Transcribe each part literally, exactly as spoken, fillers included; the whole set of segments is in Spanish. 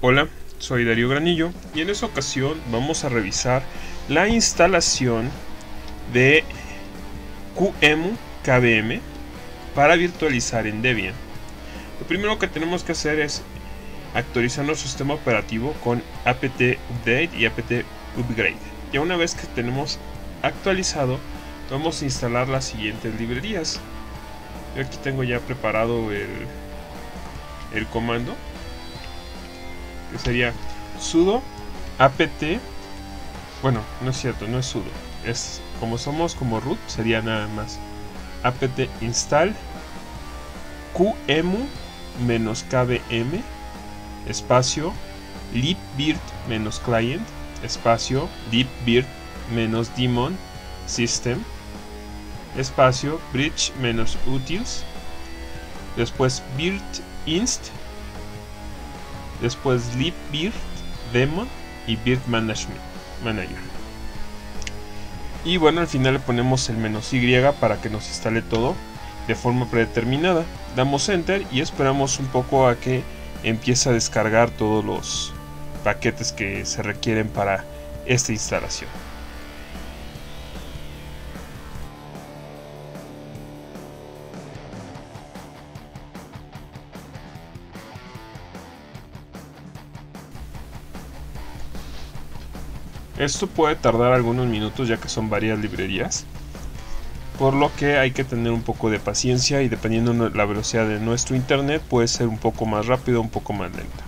Hola, soy Darío Granillo y en esta ocasión vamos a revisar la instalación de QEMU K V M para virtualizar en Debian. Lo primero que tenemos que hacer es actualizar nuestro sistema operativo con apt update y apt upgrade. Ya una vez que tenemos actualizado, vamos a instalar las siguientes librerías. Yo aquí tengo ya preparado el, el comando, que sería sudo apt, bueno, no es cierto, no es sudo, es como somos como root, sería nada más apt install qemu-kvm espacio libvirt-client espacio libvirt-daemon system espacio bridge-utils, después virt-inst, después libvirt-daemon y virt manager. Y bueno, al final le ponemos el menos Y para que nos instale todo de forma predeterminada. Damos enter y esperamos un poco a que empiece a descargar todos los paquetes que se requieren para esta instalación. Esto puede tardar algunos minutos ya que son varias librerías, por lo que hay que tener un poco de paciencia y dependiendo de la velocidad de nuestro internet puede ser un poco más rápido o un poco más lenta.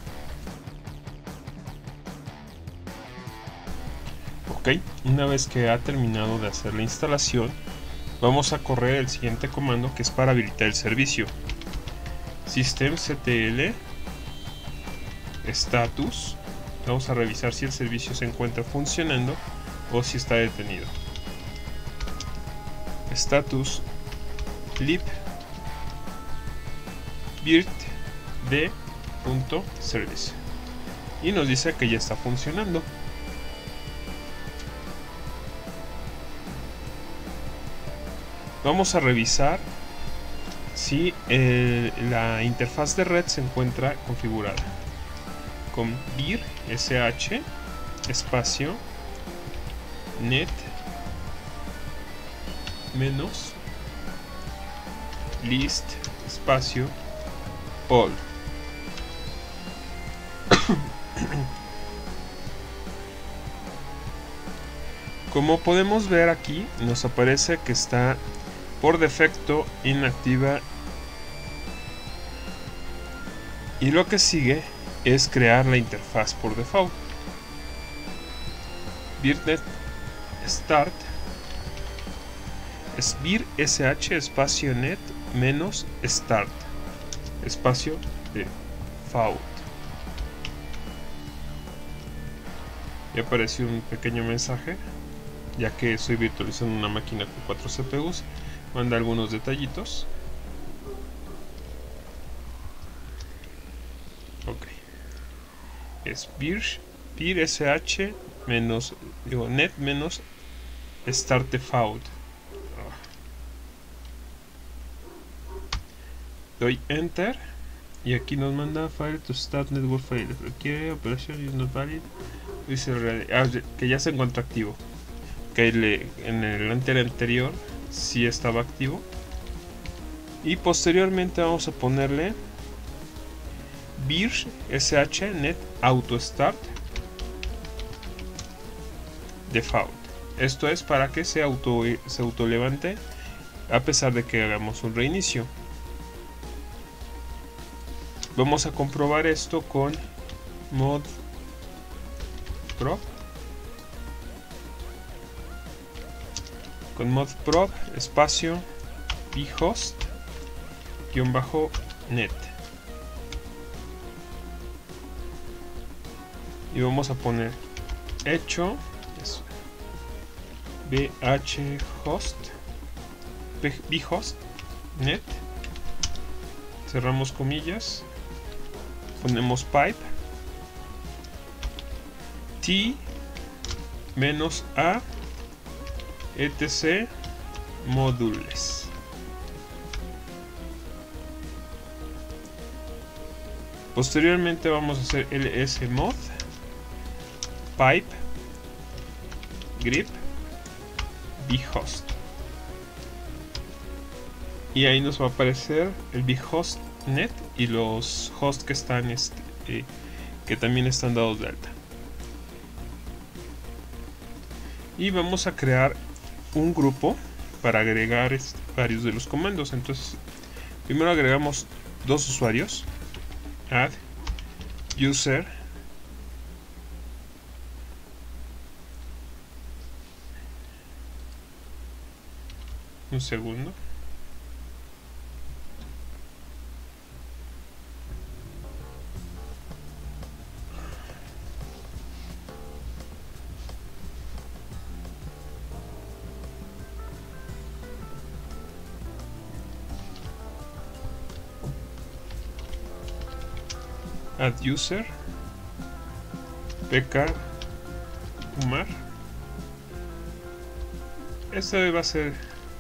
Ok, una vez que ha terminado de hacer la instalación, vamos a correr el siguiente comando que es para habilitar el servicio. systemctl status. Vamos a revisar si el servicio se encuentra funcionando o si está detenido. Status lib virt-d.service y nos dice que ya está funcionando. Vamos a revisar si eh, la interfaz de red se encuentra configurada con vir sh espacio net menos list espacio all. Como podemos ver aquí, nos aparece que está por defecto inactiva y lo que sigue es crear la interfaz por default. Virtnet start es vir sh espacio net menos start espacio default. Y apareció un pequeño mensaje, ya que estoy virtualizando una máquina con cuatro C P Us. Manda algunos detallitos. Ok, es vir, vir sh menos digo, net menos start default. Doy enter y aquí nos manda file to start network file. Requiere operación is not valid. Dice ah, que ya se encuentra activo. Que le, en el enter anterior sí estaba activo. Y posteriormente vamos a ponerle vir sh net auto start default. Esto es para que se auto se auto levante a pesar de que hagamos un reinicio. Vamos a comprobar esto con mod prop con mod prop espacio vhost guión bajo net y vamos a poner hecho vhost vhost net, cerramos comillas, ponemos pipe t menos a etc módulos. Posteriormente vamos a hacer lsmod pipe grep bhost, y ahí nos va a aparecer el bhostnet y los hosts que están este, eh, que también están dados de alta. Y vamos a crear un grupo para agregar este, varios de los comandos. Entonces primero agregamos dos usuarios, add user un segundo add user pk kumar. Este va a ser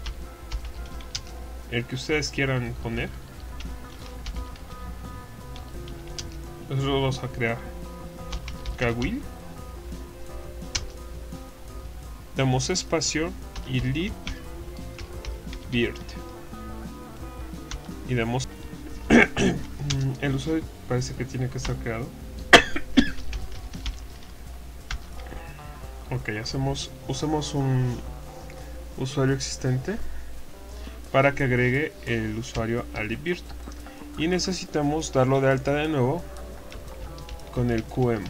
el que ustedes quieran poner. Nosotros vamos a crear kawil, damos espacio y lead beard y damos el usuario parece que tiene que estar creado. Ok, hacemos usemos un usuario existente para que agregue el usuario a leadbeard, y necesitamos darlo de alta de nuevo con el qemu.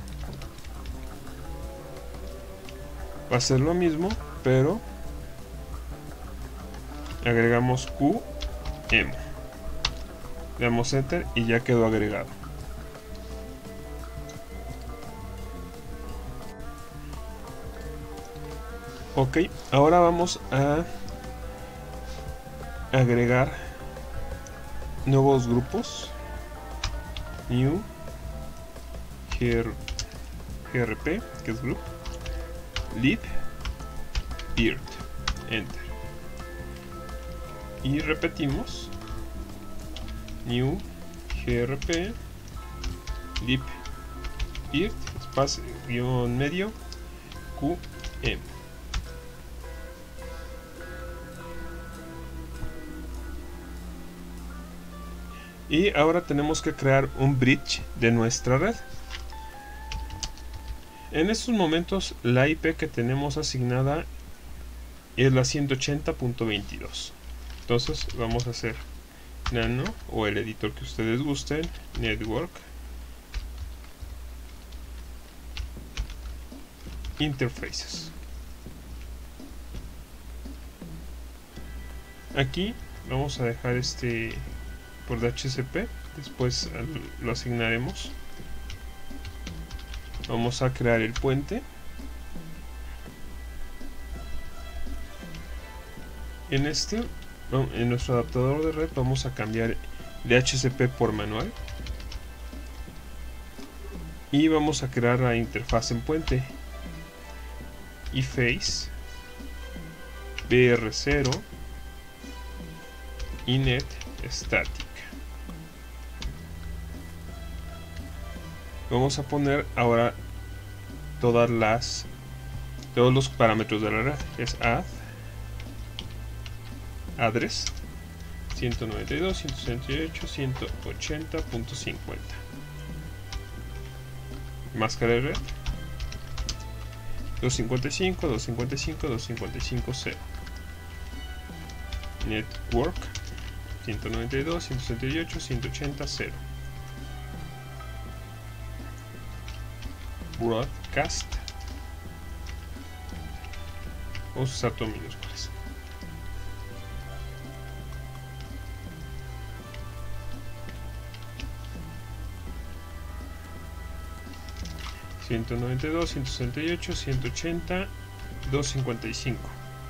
Va a ser lo mismo, pero agregamos qemu, damos enter y ya quedó agregado. Ok, ahora vamos a agregar nuevos grupos. New grp, que es group, lead beard, enter, y repetimos new grp lead beard espacio guión medio qm. Y ahora tenemos que crear un bridge de nuestra red. En estos momentos la I P que tenemos asignada es la ciento ochenta punto veintidós. Entonces vamos a hacer nano o el editor que ustedes gusten, network interfaces. Aquí vamos a dejar este por D H C P, después lo asignaremos. Vamos a crear el puente. En este, en nuestro adaptador de red, vamos a cambiar D H C P por manual y vamos a crear la interfaz en puente iface B R cero inet static. Vamos a poner ahora todas las todos los parámetros de la red. Es add address ciento noventa y dos punto ciento sesenta y ocho punto ciento ochenta punto cincuenta, máscara de red doscientos cincuenta y cinco, doscientos cincuenta y cinco, doscientos cincuenta y cinco punto cero, network ciento noventa y dos, ciento sesenta y ocho, ciento ochenta punto cero, broadcast, vamos a usar todo minúsculas, ciento noventa y dos, ciento sesenta y ocho, ciento ochenta, doscientos cincuenta y cinco,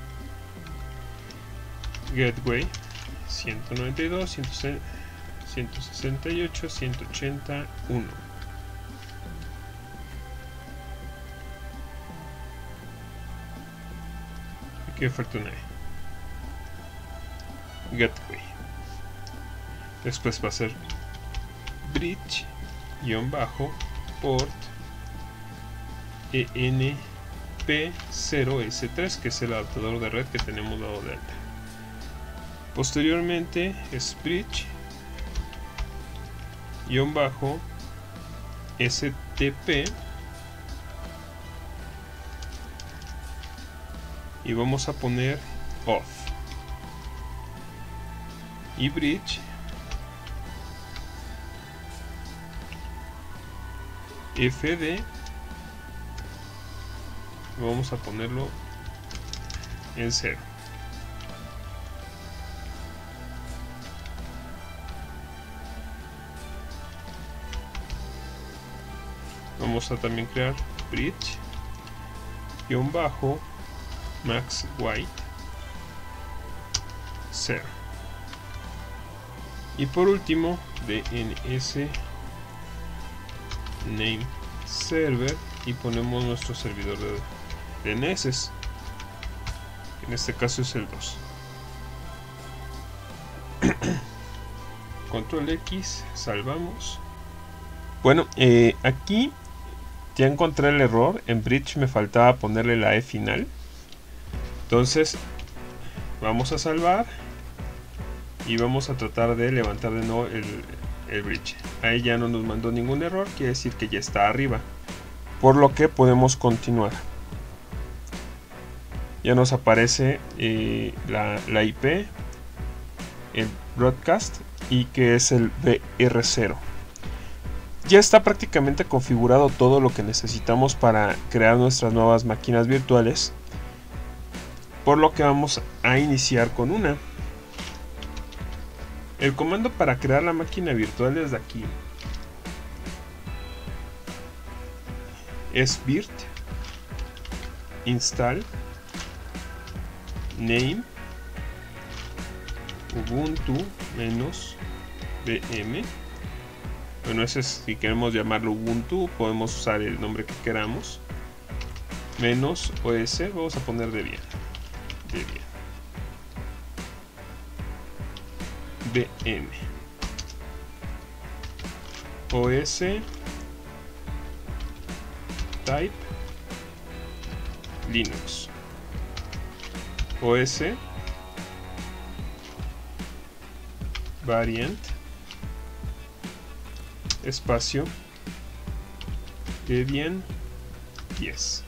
gateway ciento noventa y dos, ciento sesenta y ocho, ciento ochenta, uno. Aquí falta una E. Gateway. Después va a ser bridge guión bajo port E N P cero S tres, que es el adaptador de red que tenemos dado de alta. Posteriormente es bridge guión bajo S T P y vamos a poner off, y bridge F D, vamos a ponerlo en cero. Vamos a también crear bridge guión bajo max white cero, y por último D N S name server, y ponemos nuestro servidor de D N S, en este caso es el dos. Control X, salvamos. Bueno, eh, aquí ya encontré el error. En bridge me faltaba ponerle la E final, entonces vamos a salvar y vamos a tratar de levantar de nuevo el, el bridge. Ahí ya no nos mandó ningún error, quiere decir que ya está arriba, por lo que podemos continuar. Ya nos aparece eh, la, la I P, el broadcast, y que es el B R cero. Ya está prácticamente configurado todo lo que necesitamos para crear nuestras nuevas máquinas virtuales, por lo que vamos a iniciar con una. El comando para crear la máquina virtual desde aquí es virt install name ubuntu menos vm. Bueno, ese es, si queremos llamarlo Ubuntu, podemos usar el nombre que queramos. Menos O S, vamos a poner Debian. Debian. V M. O S. Type. Linux. O S. Variant. Espacio Debian diez,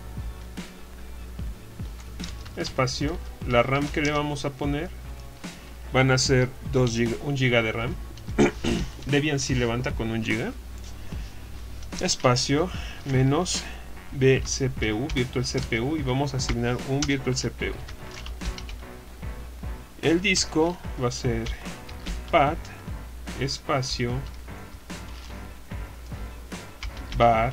espacio. La RAM que le vamos a poner van a ser dos giga, un giga de RAM. Debian si levanta con un giga. Espacio menos V C P U, Virtual C P U, y vamos a asignar un Virtual C P U. El disco va a ser path espacio var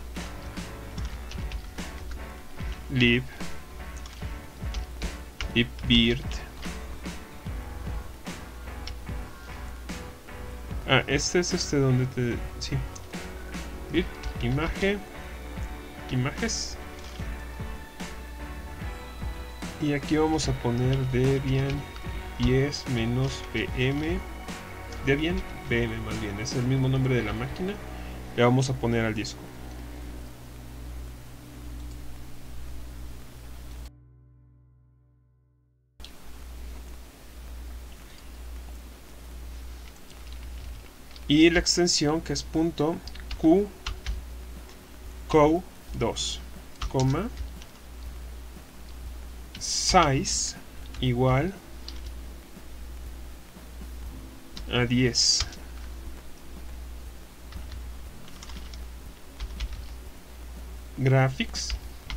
lib libvirt. Ah, este es este donde te... sí. Virt, imagen, imágenes. Y aquí vamos a poner Debian diez menos V M. Debian V M más bien, es el mismo nombre de la máquina. Le vamos a poner al disco. Y la extensión que es punto Q co dos, coma size igual a diez. Graphics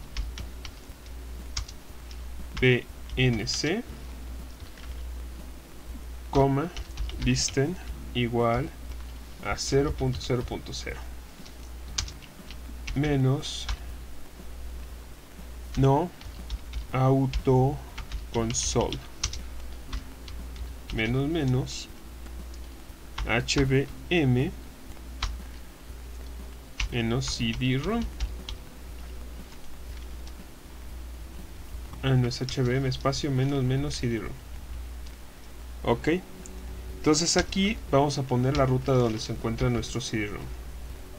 B N C, coma listen igual a cero punto cero punto cero menos no auto console menos menos H B M menos C D ROM. Ah, no es H B M, espacio menos menos C D ROM. Ok, entonces aquí vamos a poner la ruta de donde se encuentra nuestro C D ROM.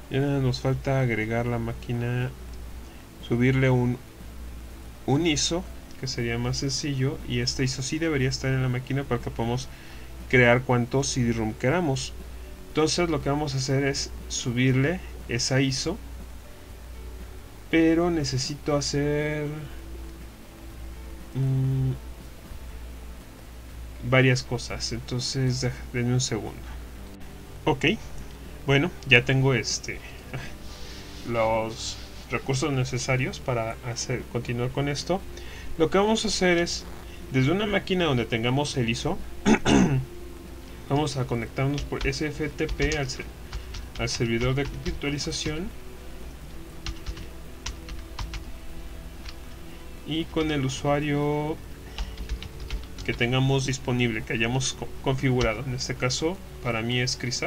Ya nada nos falta agregar la máquina, subirle un, un I S O, que sería más sencillo, y este I S O sí debería estar en la máquina para que podamos crear cuantos C D ROM queramos. Entonces lo que vamos a hacer es subirle esa I S O, pero necesito hacer mmm, varias cosas, entonces denme un segundo. Ok, bueno, ya tengo este los recursos necesarios para hacer continuar con esto. Lo que vamos a hacer es, desde una máquina donde tengamos el I S O, vamos a conectarnos por S F T P al, al servidor de virtualización, y con el usuario que tengamos disponible, que hayamos co configurado. En este caso para mí es Crisar.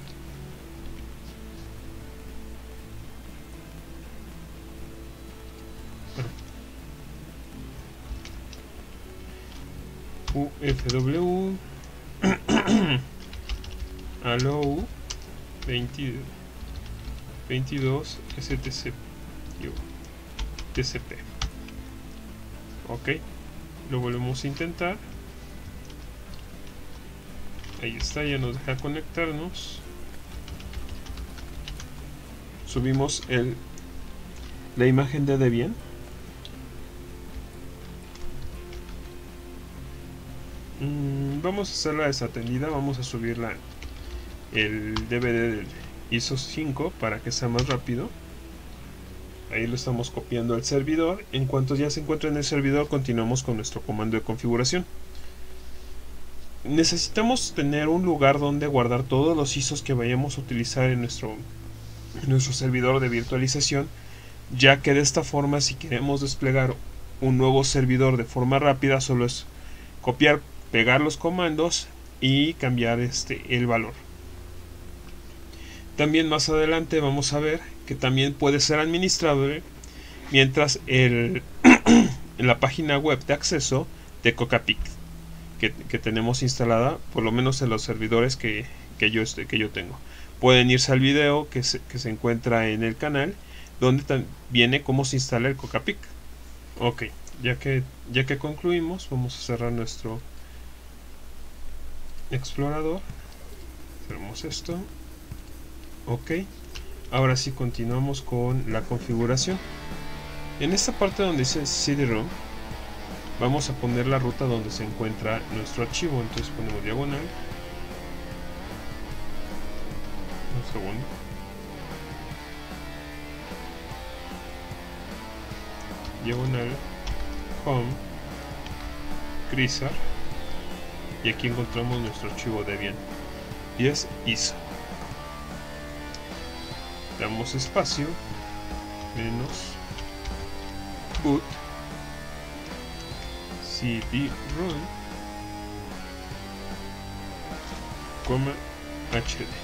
U F W allow veintidós S T C T C P. Ok, lo volvemos a intentar. Ahí está, ya nos deja conectarnos. Subimos el la imagen de Debian. Mm, vamos a hacerla desatendida, vamos a subirla el D V D del I S O cinco para que sea más rápido. Ahí lo estamos copiando al servidor. En cuanto ya se encuentre en el servidor, continuamos con nuestro comando de configuración. Necesitamos tener un lugar donde guardar todos los I S Os que vayamos a utilizar en nuestro, en nuestro servidor de virtualización, ya que de esta forma, si queremos desplegar un nuevo servidor de forma rápida, solo es copiar, pegar los comandos y cambiar este, el valor. También más adelante vamos a ver que también puede ser administrable mientras el, en la página web de acceso de Cocapic que, que tenemos instalada, por lo menos en los servidores que, que, yo, este, que yo tengo. Pueden irse al video que se, que se encuentra en el canal, donde viene cómo se instala el Cocapic. Ok, ya que, ya que concluimos, vamos a cerrar nuestro explorador. Cerramos esto. Ok, ahora sí continuamos con la configuración. En esta parte donde dice C D ROM, vamos a poner la ruta donde se encuentra nuestro archivo. Entonces ponemos diagonal, un segundo, diagonal home Crisar, y aquí encontramos nuestro archivo Debian y es I S O. Damos espacio, menos boot C D ROM, coma H D.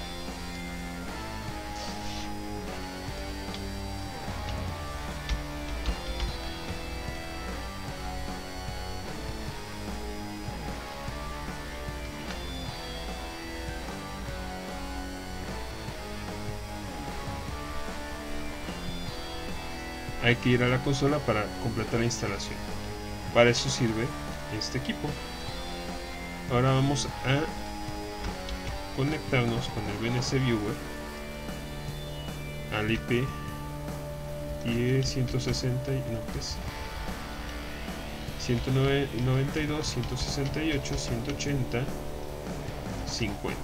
Hay que ir a la consola para completar la instalación. Para eso sirve este equipo. Ahora vamos a conectarnos con el V N C Viewer al I P diez, ciento sesenta, no, pues ciento noventa y dos, ciento sesenta y ocho, ciento ochenta, cincuenta.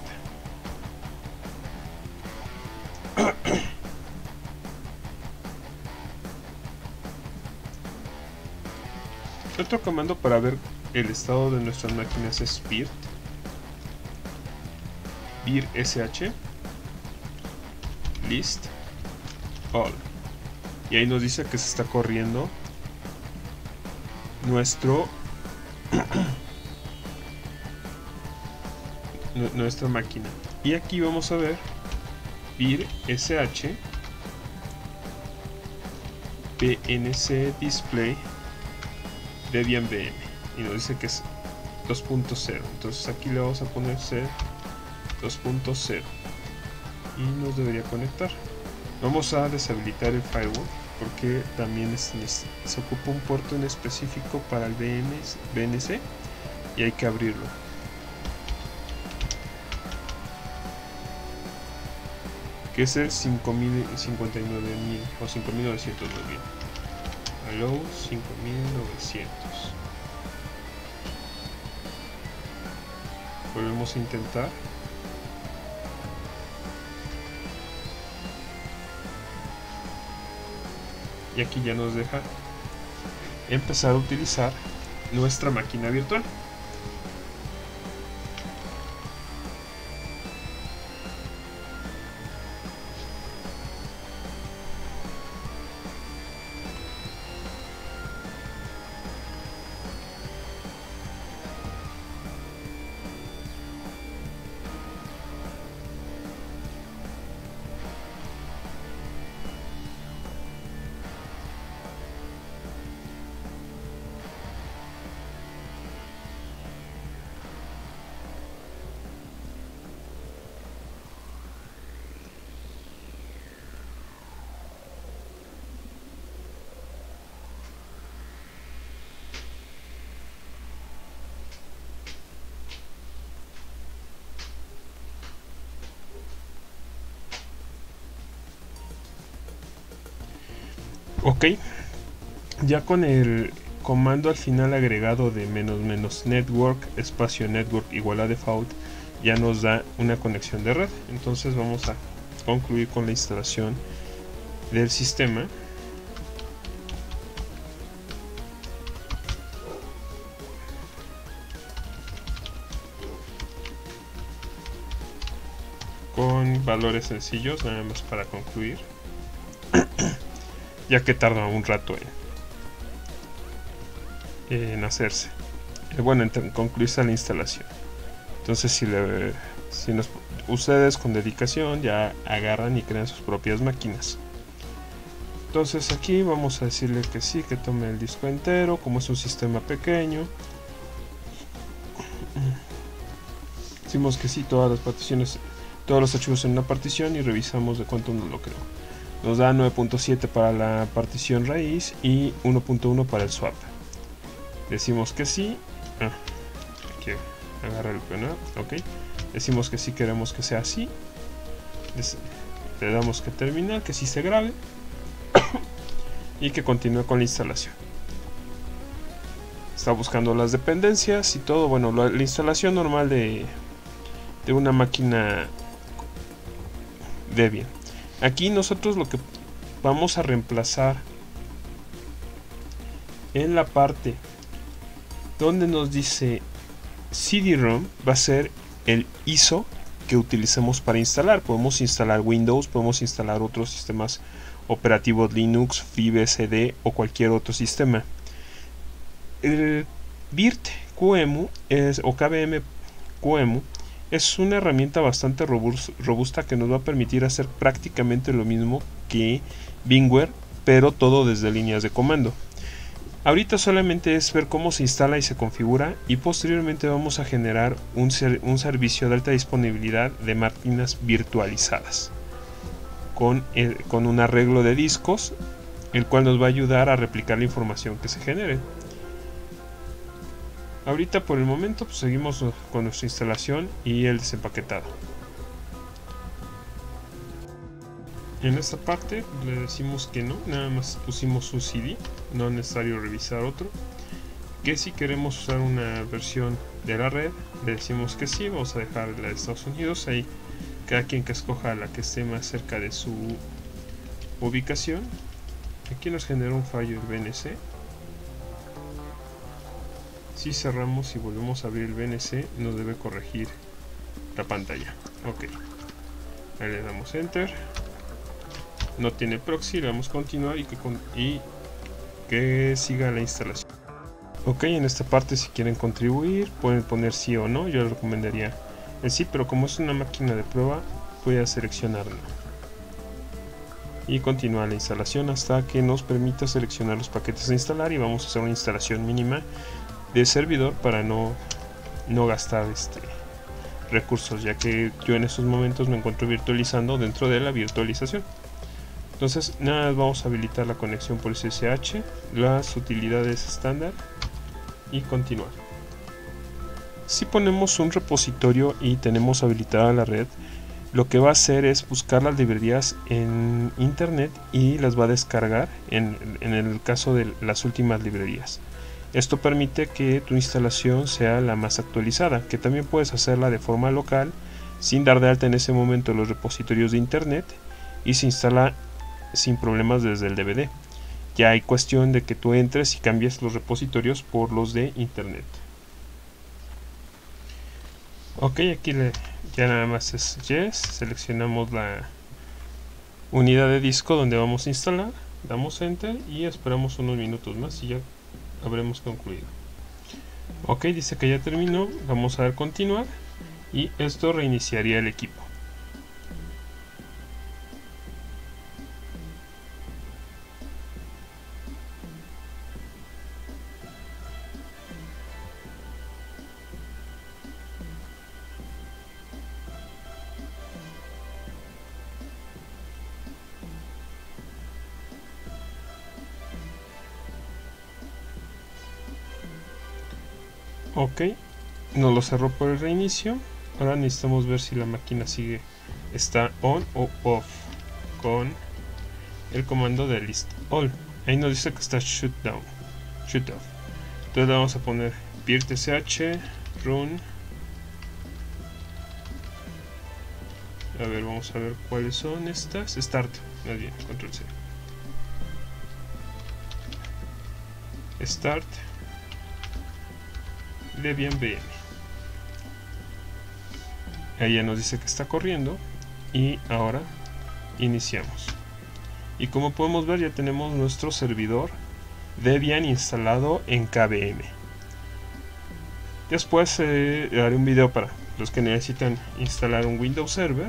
Otro comando para ver el estado de nuestras máquinas es virt, vir sh list all, y ahí nos dice que se está corriendo nuestro nuestra máquina. Y aquí vamos a ver vir sh pnc display Debian V M, y nos dice que es dos punto cero. Entonces aquí le vamos a poner C dos punto cero y nos debería conectar. Vamos a deshabilitar el firewall porque también es, se ocupa un puerto en específico para el V N C y hay que abrirlo. Que es el cinco mil cincuenta y nueve mil o cinco mil novecientos más bien. Hello cinco mil novecientos. Volvemos a intentar. Y aquí ya nos deja empezar a utilizar nuestra máquina virtual. Ok, ya con el comando al final agregado de menos menos network espacio network igual a default ya nos da una conexión de red. Entonces vamos a concluir con la instalación del sistema. Con valores sencillos, nada más para concluir. Ya que tarda un rato en, en hacerse. Eh, bueno, en concluirse la instalación. Entonces, si, le, si nos, ustedes con dedicación ya agarran y crean sus propias máquinas. Entonces, aquí vamos a decirle que sí, que tome el disco entero, como es un sistema pequeño. Decimos que sí, todas las particiones, todos los archivos en una partición y revisamos de cuánto nos lo creó. Nos da nueve punto siete para la partición raíz y uno punto uno para el swap. Decimos que sí. Ah, aquí agarra el canal. Ok. Decimos que sí queremos que sea así. Le damos que terminar, que sí se grabe. Y que continúe con la instalación. Está buscando las dependencias y todo. Bueno, la, la instalación normal de, de una máquina Debian. Aquí nosotros lo que vamos a reemplazar en la parte donde nos dice C D ROM va a ser el I S O que utilicemos para instalar. Podemos instalar Windows, podemos instalar otros sistemas operativos Linux, FreeBSD o cualquier otro sistema. El VirtQEMU es, o K V M Q E M U es una herramienta bastante robusta que nos va a permitir hacer prácticamente lo mismo que VMware, pero todo desde líneas de comando. Ahorita solamente es ver cómo se instala y se configura, y posteriormente vamos a generar un, ser, un servicio de alta disponibilidad de máquinas virtualizadas con, el, con un arreglo de discos, el cual nos va a ayudar a replicar la información que se genere. Ahorita por el momento pues, seguimos con nuestra instalación y el desempaquetado. En esta parte le decimos que no, nada más pusimos un C D, no es necesario revisar otro. Que si queremos usar una versión de la red, le decimos que sí, vamos a dejar la de Estados Unidos, ahí cada quien que escoja la que esté más cerca de su ubicación. Aquí nos genera un fallo el V N C. Si cerramos y volvemos a abrir el V N C, nos debe corregir la pantalla. Ok, ahí le damos enter. No tiene proxy, le damos continuar y que, con, y que siga la instalación. Ok, en esta parte si quieren contribuir pueden poner sí o no. Yo les recomendaría el sí, pero como es una máquina de prueba voy a seleccionar no. Y continuar la instalación hasta que nos permita seleccionar los paquetes a instalar, y vamos a hacer una instalación mínima de servidor para no, no gastar este recursos, ya que yo en estos momentos me encuentro virtualizando dentro de la virtualización. Entonces nada más vamos a habilitar la conexión por S S H, las utilidades estándar y continuar. Si ponemos un repositorio y tenemos habilitada la red, lo que va a hacer es buscar las librerías en internet y las va a descargar en, en el caso de las últimas librerías. Esto permite que tu instalación sea la más actualizada, que también puedes hacerla de forma local sin dar de alta en ese momento los repositorios de internet y se instala sin problemas desde el D V D. Ya hay cuestión de que tú entres y cambies los repositorios por los de internet. Ok, aquí le, ya nada más es yes, seleccionamos la unidad de disco donde vamos a instalar, damos enter y esperamos unos minutos más y ya habremos concluido. Ok, dice que ya terminó, vamos a dar continuar y esto reiniciaría el equipo. Ok, nos lo cerró por el reinicio. Ahora necesitamos ver si la máquina sigue, está on o off con el comando de list all. Ahí nos dice que está shut down, shut off. Entonces le vamos a poner virtsh run. A ver, vamos a ver cuáles son estas. Start, más bien, control C. Start Debian V M. Ahí ya nos dice que está corriendo y ahora iniciamos. Y como podemos ver, ya tenemos nuestro servidor Debian instalado en K V M. Después eh, haré un video para los que necesitan instalar un Windows Server.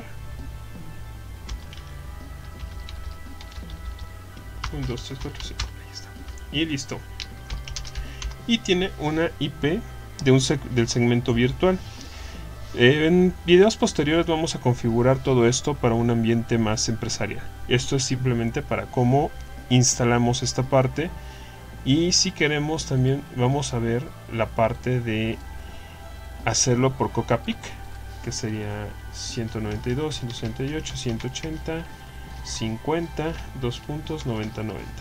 uno, dos, tres, cuatro, cinco, ahí está. Y listo. Y tiene una I P de un seg del segmento virtual. Eh, en videos posteriores vamos a configurar todo esto para un ambiente más empresarial. Esto es simplemente para cómo instalamos esta parte, y si queremos también vamos a ver la parte de hacerlo por Cocapic, que sería ciento noventa y dos, ciento sesenta y ocho, ciento ochenta, cincuenta, dos puntos, noventa, noventa.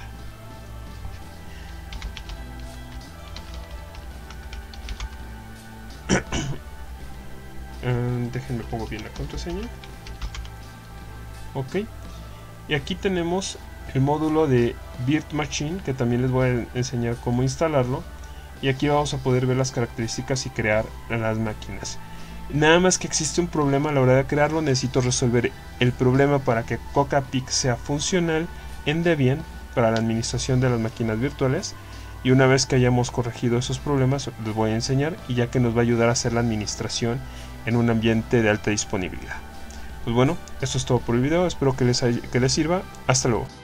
Uh, déjenme pongo bien la contraseña. Ok, y aquí tenemos el módulo de VirtMachine, que también les voy a enseñar cómo instalarlo, y aquí vamos a poder ver las características y crear las máquinas. Nada más que existe un problema a la hora de crearlo. Necesito resolver el problema para que Cocapic sea funcional en Debian para la administración de las máquinas virtuales. Y una vez que hayamos corregido esos problemas, les voy a enseñar, y ya que nos va a ayudar a hacer la administración en un ambiente de alta disponibilidad. Pues bueno, esto es todo por el video, espero que les, que les sirva. Hasta luego.